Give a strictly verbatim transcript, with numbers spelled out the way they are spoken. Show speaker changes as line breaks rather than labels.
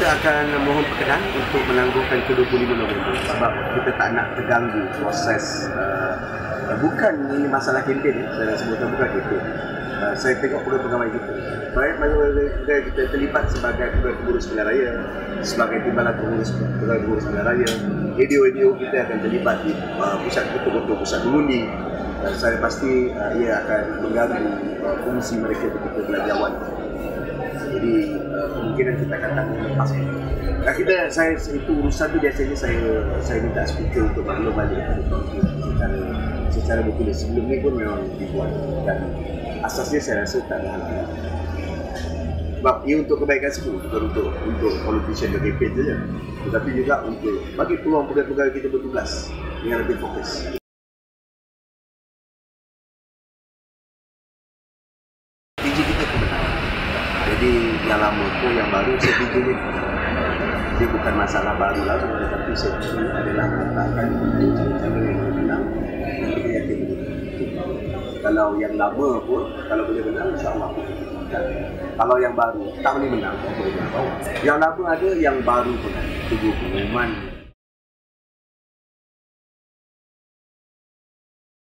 akan mohon perkenan untuk menangguhkan ke dua puluh lima November sebab kita tak nak terganggu proses uh, bukan ini masalah kempen ya, saya sebutkan bukan itu. Uh, saya tengok pegawai-pegawai kita. Baik pegawai kita terlibat sebagai pegawai-pengurus pilihan raya, sebagai timbalan pengurus pegawai-pengurus pilihan raya. A D O-A D O kita akan terlibat di uh, pusat betul-betul pusat mengundi. Dan saya pasti uh, ia akan mengganggu uh, fungsi mereka ketika belajawan. Jadi uh, kemungkinan kita akan tanggung lepas. Nah, kita saya itu urusan tu biasanya saya saya minta speaker untuk maklum balik secara secara betul. Sebelum ni pun memang dibuat dan asasnya saya rasa tak ada hal-hal. Sebab ia untuk kebaikan semua, bukan untuk untuk politician dan campaign saja, tetapi juga untuk bagi peluang pegawai-pegawai kita bertugas dengan lebih fokus. Strategi kita kebenaran. Jadi yang lama tu yang baru strateginya dia bukan masalah baru lah, tetapi strategi adalah meletakkan cara-cara yang benar dan kita yakin betul. Kalau yang lama pun kalau boleh menang, insyaAllah. Dan kalau yang baru tak boleh menang, tak boleh menang. Yang lama ada, yang baru pun ada. Tunggu pengumuman